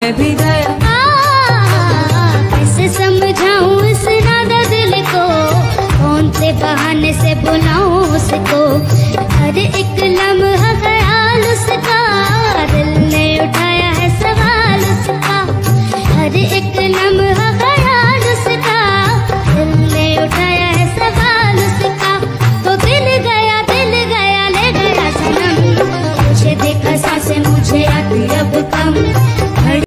भी गया। कैसे समझाऊं इस नादा दिल को, कौन से बहाने से बुलाऊं